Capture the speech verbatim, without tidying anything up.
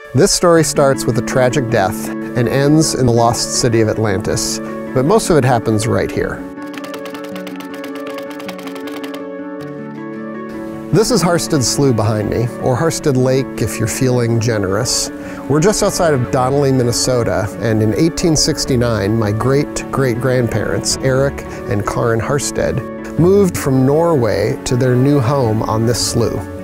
This story starts with a tragic death and ends in the lost city of Atlantis, but most of it happens right here. This is Harstad Slough behind me, or Harstad Lake if you're feeling generous. We're just outside of Donnelly, Minnesota, and in eighteen sixty-nine, my great-great-grandparents, Eric and Karen Harstad, moved from Norway to their new home on this slough.